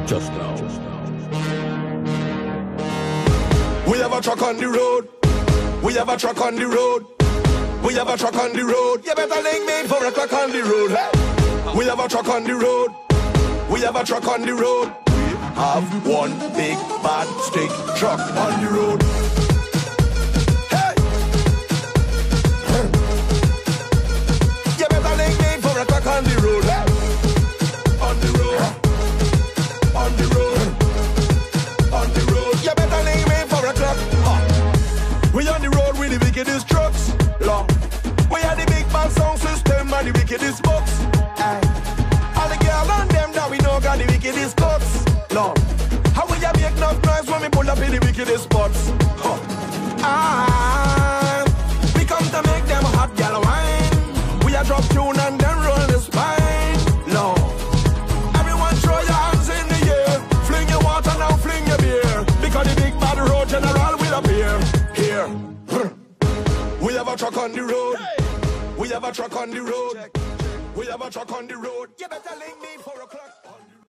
Just now. We have a truck on the road. We have a truck on the road. We have a truck on the road. You better link me for a truck on the road. Hey. We have a truck on the road. We have a truck on the road. We have one big bad stick truck on the road. Hey. You better link me for a truck on the road. Hey. On the road. On the road. On the road. You better link me for a truck. We on the road with the wickedest trucks. Long. We are the big bad sound system and the wickedest box. Aye. All the girls and them that we know got the wickedest cuts. Long. How will you make enough noise when we pull up in the wickedest spots? Huh. We come to make them hot gal wine. We are drop tune and then roll the spine. No. Everyone throw your hands in the air. Fling your water now, fling your beer. Because the big bad road general will appear. Here. We have a truck on the road. We have a truck on the road. We have a truck on the road. You better link me for a clock.